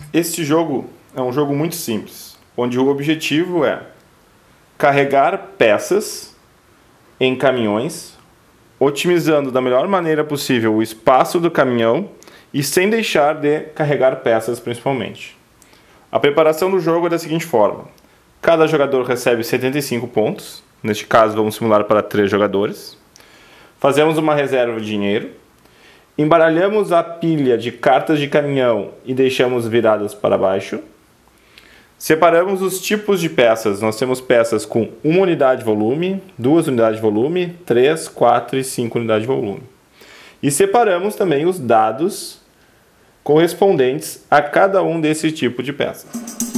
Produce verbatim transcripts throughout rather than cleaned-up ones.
Este jogo é um jogo muito simples, onde o objetivo é carregar peças em caminhões, otimizando da melhor maneira possível o espaço do caminhão e sem deixar de carregar peças principalmente. A preparação do jogo é da seguinte forma: cada jogador recebe setenta e cinco pontos, neste caso vamos simular para três jogadores. Fazemos uma reserva de dinheiro, embaralhamos a pilha de cartas de caminhão e deixamos viradas para baixo. Separamos os tipos de peças. Nós temos peças com uma unidade de volume, duas unidades de volume, três, quatro e cinco unidades de volume. E separamos também os dados correspondentes a cada um desse tipo de peças.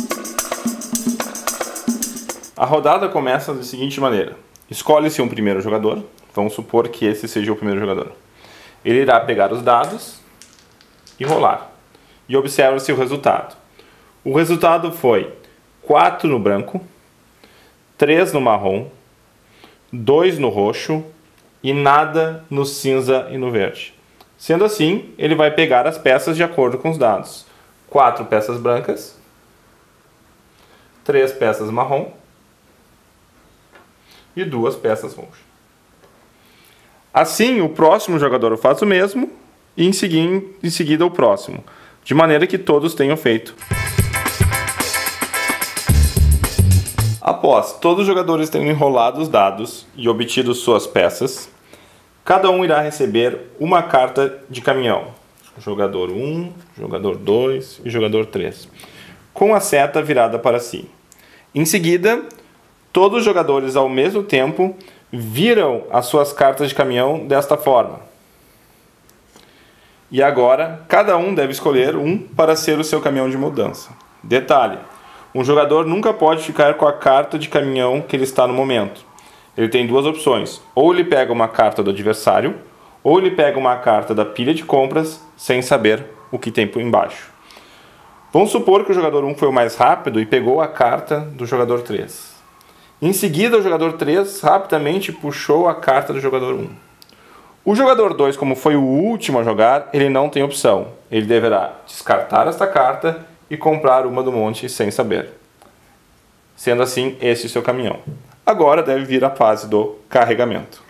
A rodada começa da seguinte maneira: escolhe-se um primeiro jogador, vamos supor que esse seja o primeiro jogador. Ele irá pegar os dados e rolar. E observa-se o resultado. O resultado foi quatro no branco, três no marrom, dois no roxo e nada no cinza e no verde. Sendo assim, ele vai pegar as peças de acordo com os dados. quatro peças brancas, três peças marrom e duas peças roxas. Assim, o próximo jogador faz o mesmo e em seguida, em seguida o próximo, de maneira que todos tenham feito. Após todos os jogadores terem enrolado os dados e obtido suas peças, cada um irá receber uma carta de caminhão. Jogador um, jogador dois e jogador três, com a seta virada para si. Em seguida, todos os jogadores ao mesmo tempo viram as suas cartas de caminhão desta forma. E agora, cada um deve escolher um para ser o seu caminhão de mudança. Detalhe: um jogador nunca pode ficar com a carta de caminhão que ele está no momento. Ele tem duas opções: ou ele pega uma carta do adversário, ou ele pega uma carta da pilha de compras sem saber o que tem por embaixo. Vamos supor que o jogador um foi o mais rápido e pegou a carta do jogador três. Em seguida, o jogador três rapidamente puxou a carta do jogador um. O jogador dois, como foi o último a jogar, ele não tem opção. Ele deverá descartar esta carta e comprar uma do monte sem saber. Sendo assim, esse é o seu caminhão. Agora deve vir a fase do carregamento.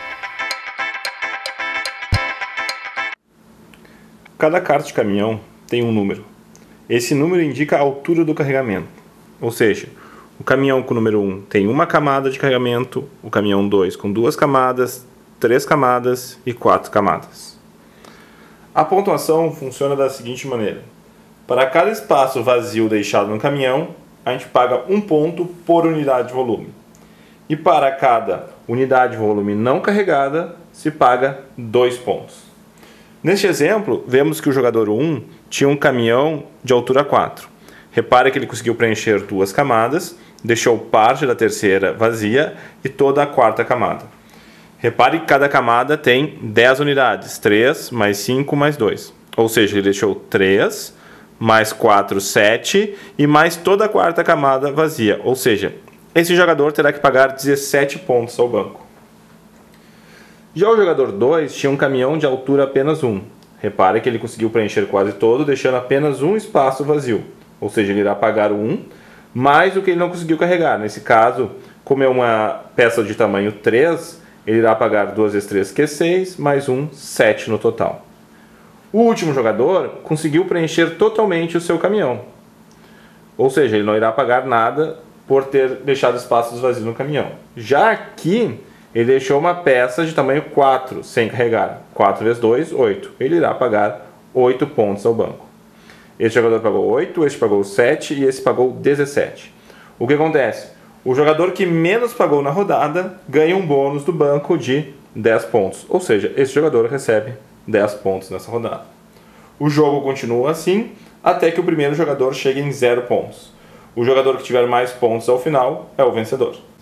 Cada carta de caminhão tem um número. Esse número indica a altura do carregamento. Ou seja, o caminhão com o número um tem uma camada de carregamento, o caminhão dois com duas camadas, três camadas e quatro camadas. A pontuação funciona da seguinte maneira: para cada espaço vazio deixado no caminhão, a gente paga um ponto por unidade de volume. E para cada unidade de volume não carregada, se paga dois pontos. Neste exemplo, vemos que o jogador um tinha um caminhão de altura quatro. Repare que ele conseguiu preencher duas camadas, deixou parte da terceira vazia e toda a quarta camada. Repare que cada camada tem dez unidades, três mais cinco mais dois. Ou seja, ele deixou três mais quatro, sete e mais toda a quarta camada vazia. Ou seja, esse jogador terá que pagar dezessete pontos ao banco. Já o jogador dois tinha um caminhão de altura apenas um. Repare que ele conseguiu preencher quase todo, deixando apenas um espaço vazio. Ou seja, ele irá pagar o um mais o que ele não conseguiu carregar. Nesse caso, como é uma peça de tamanho três, ele irá pagar duas vezes três, que é seis, mais um, sete no total. O último jogador conseguiu preencher totalmente o seu caminhão. Ou seja, ele não irá pagar nada por ter deixado espaços vazios no caminhão. Já aqui, ele deixou uma peça de tamanho quatro sem carregar. quatro vezes dois, oito. Ele irá pagar oito pontos ao banco. Esse jogador pagou oito, esse pagou sete e esse pagou dezessete. O que acontece? O jogador que menos pagou na rodada ganha um bônus do banco de dez pontos. Ou seja, esse jogador recebe dez pontos nessa rodada. O jogo continua assim até que o primeiro jogador chegue em zero pontos. O jogador que tiver mais pontos ao final é o vencedor.